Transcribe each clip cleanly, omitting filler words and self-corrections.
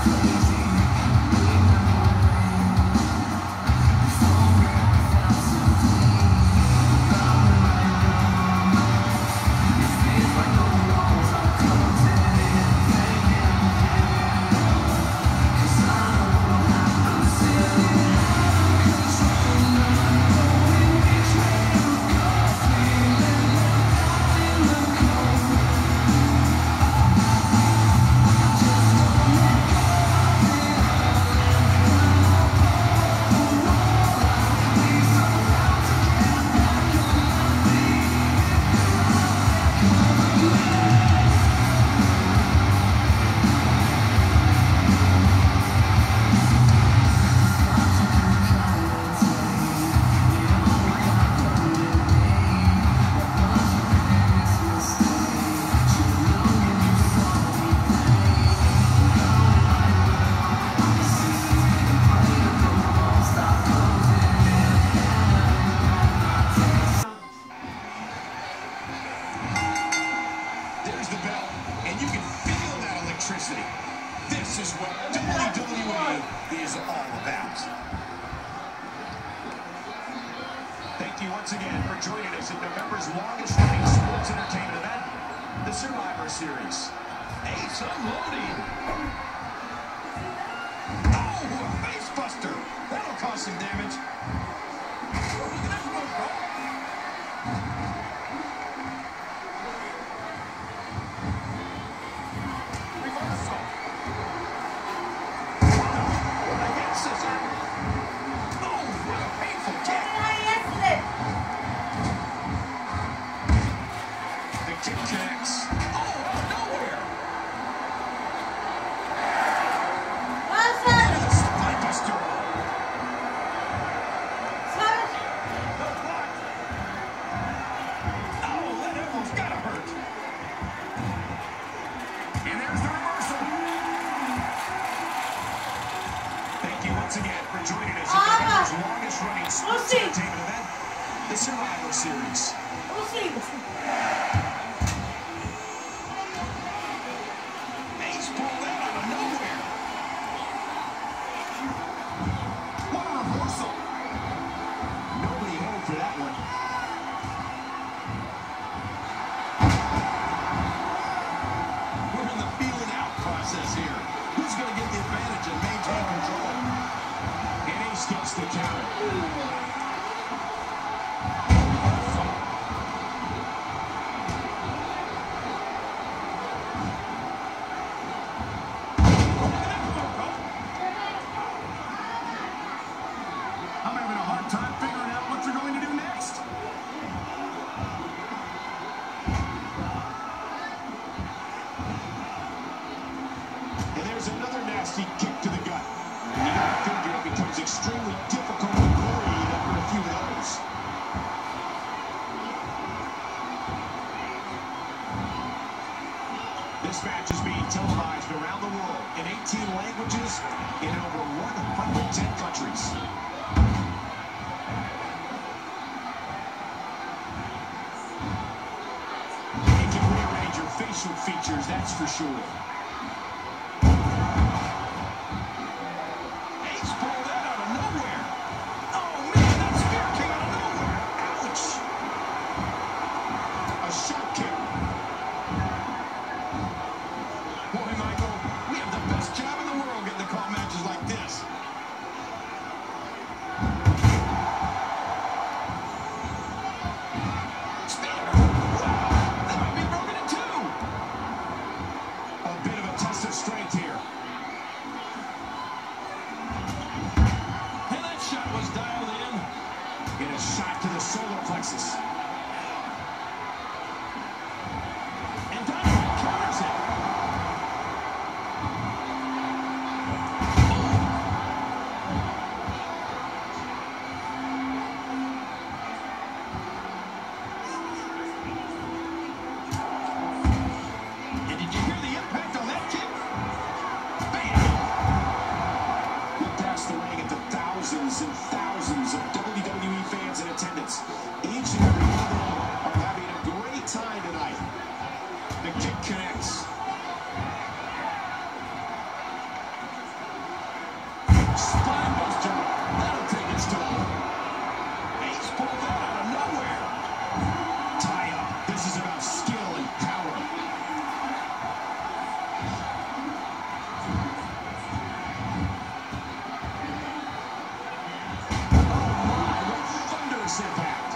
Thank you once again for joining us in November's longest-running sports entertainment event, the Survivor Series. Ace unloading. Oh, a face buster. That'll cause some damage. Once again for joining us in November's longest-running sports entertainment event, the Survivor Series. Ace pulled that out of nowhere. What a reversal. Nobody home for that one. We're in the feeling out process here. Who's going to get the advantage and maintain control? Gets the counter. I'm having a hard time figuring out what they're going to do next. And there's another nasty kick to the gut. You gotta figure it becomes extremely difficult to breathe after a few of those. This match is being televised around the world in 18 languages in over 110 countries. You can rearrange your facial features, that's for sure. Shot to the solar plexus. And Dynamite counters it. And did you hear the impact on that kick? Bam! Look past the ring at the thousands and thousands of WWE fans in attendance. Each and every one of them are having a great time tonight. The kick connects. Spinebuster. That'll take its toll. Ace pulled that out of nowhere. Tie up. This is about skill and power. Oh my, what thunderous impact.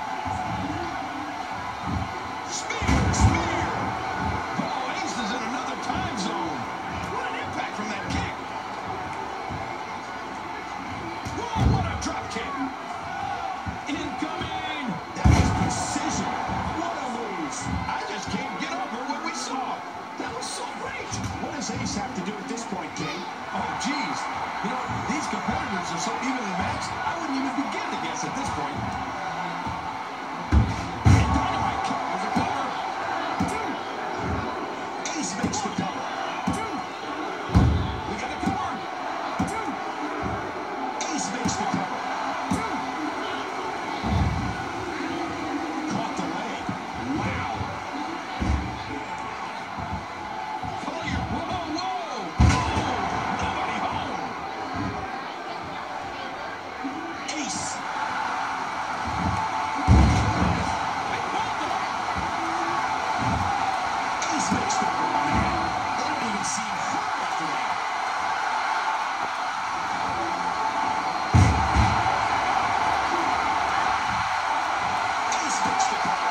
Spear. Oh, Ace is in another time zone. What an impact from that kick. Whoa, what a drop kick. Incoming. That was precision. What a move. I just can't get over what we saw. That was so great. What does Ace have to do at this point, King? Oh, geez. You know, these competitors are so evenly matched, I wouldn't even begin to guess at this point. Dynamite kick with a cover. Ace makes the cover. We got a cover. Ace makes the cover. Caught the leg. Wow. Oh, yeah. Whoa. Nobody home. Ace. Ace makes the cover. They don't even seem hurt after that. Ace makes the cover.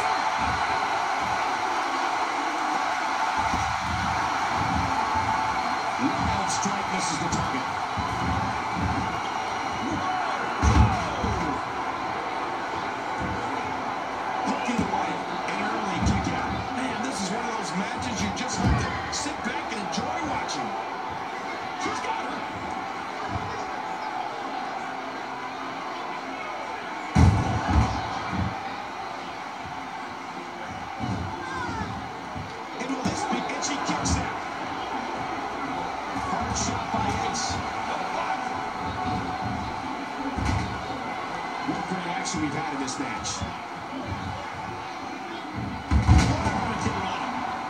Wild strike misses the target. Hooking away. An early kick out. Man, this is one of those matches you just have to sit back and enjoy watching. She's got her. And will this be? And she kicks out. Hard shot by Ace. What great action we've had in this match. What a hurricane run.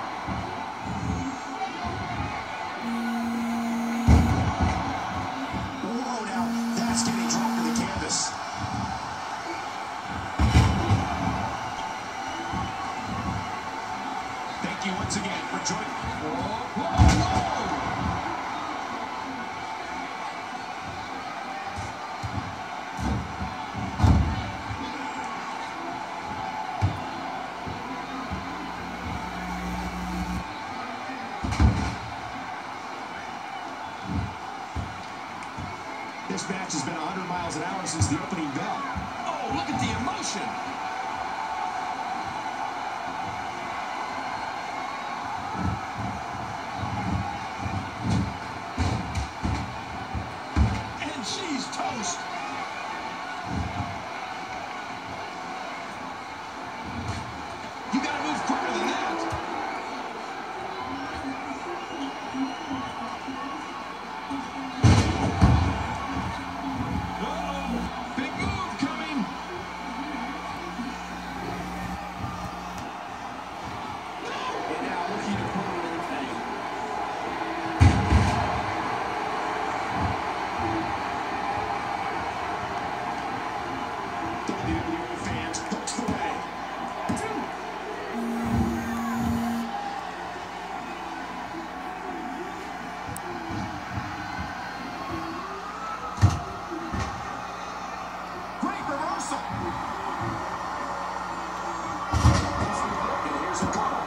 Whoa, now that's getting dropped to the canvas. Thank you once again for joining. Whoa. This match has been 100 miles an hour since the opening bell. Oh, look at the emotion. And she's toast. You gotta move quicker than that. Big move coming. And now looking to pull it in. WWE fans, books the way. Great reversal. And here's a cover.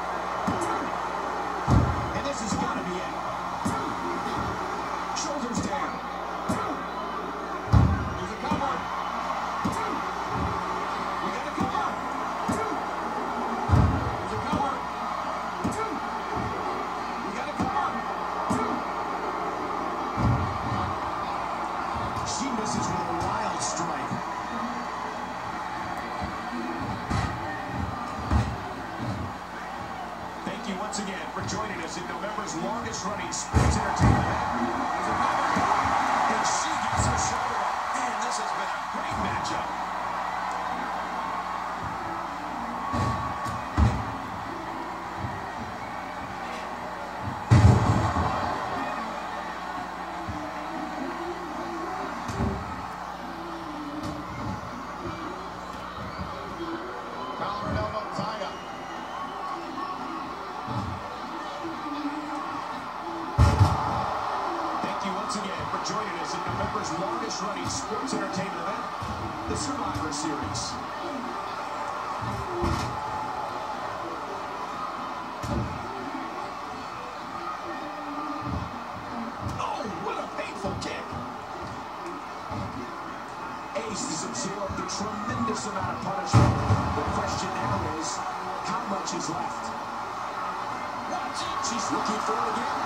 And this has got to be it. Shoulders down. There's a cover. We got a cover. There's a cover. We got a cover. She misses with a wild strike. Thank you once again for joining us in November's longest-running sports entertainment event. There's a cover. And she gets her shoulder up. Man, this has been a great matchup. September's longest-running sports entertainment event, the Survivor Series. Oh, what a painful kick. Ace has absorbed a tremendous amount of punishment. The question now is, how much is left? Watch it. She's looking for it again.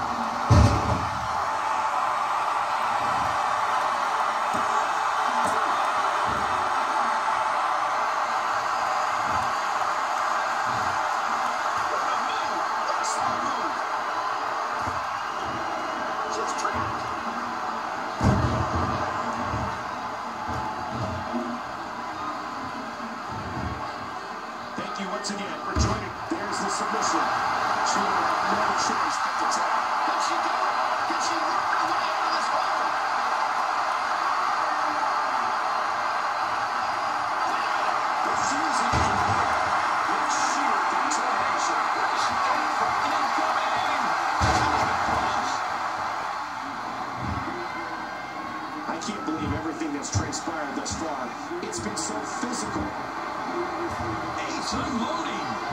Once again, we're joining. There's the submission. She will have no choice but to tap. Can she do it? Can she work her way out of this ball? It's easy to do with sheer determination. Escape from incoming. I can't believe everything that's transpired thus far. It's been so physical. Ace unloading.